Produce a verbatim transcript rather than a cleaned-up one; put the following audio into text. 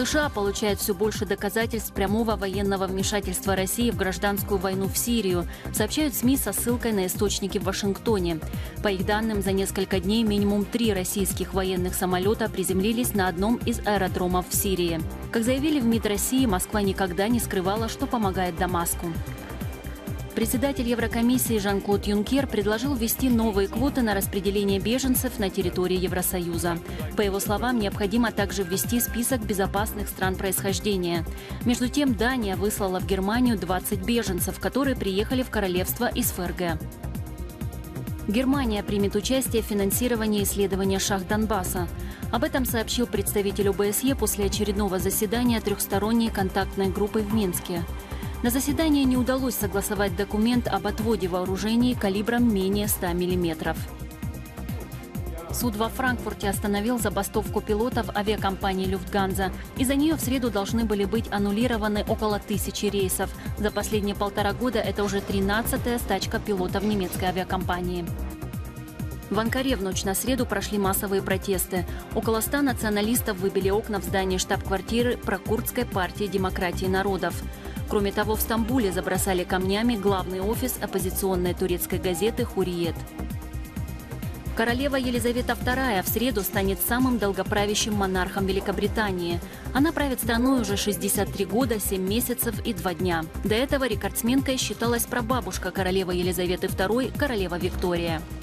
США получают все больше доказательств прямого военного вмешательства России в гражданскую войну в Сирию, сообщают СМИ со ссылкой на источники в Вашингтоне. По их данным, за несколько дней минимум три российских военных самолета приземлились на одном из аэродромов в Сирии. Как заявили в МИД России, Москва никогда не скрывала, что помогает Дамаску. Председатель Еврокомиссии Жан-Клод Юнкер предложил ввести новые квоты на распределение беженцев на территории Евросоюза. По его словам, необходимо также ввести список безопасных стран происхождения. Между тем, Дания выслала в Германию двадцать беженцев, которые приехали в королевство из ФРГ. Германия примет участие в финансировании исследования шахт Донбасса. Об этом сообщил представитель ОБСЕ после очередного заседания трехсторонней контактной группы в Минске. На заседании не удалось согласовать документ об отводе вооружений калибром менее ста миллиметров. Суд во Франкфурте остановил забастовку пилотов авиакомпании «Люфтганза». Из-за нее в среду должны были быть аннулированы около тысячи рейсов. За последние полтора года это уже тринадцатая стачка пилотов немецкой авиакомпании. В Анкаре в ночь на среду прошли массовые протесты. Около ста националистов выбили окна в здании штаб-квартиры прокурдской партии демократии народов. Кроме того, в Стамбуле забросали камнями главный офис оппозиционной турецкой газеты «Хурриет». Королева Елизавета вторая в среду станет самым долгоправящим монархом Великобритании. Она правит страной уже шестьдесят три года, семь месяцев и два дня. До этого рекордсменкой считалась прабабушка королевы Елизаветы второй, королева Виктория.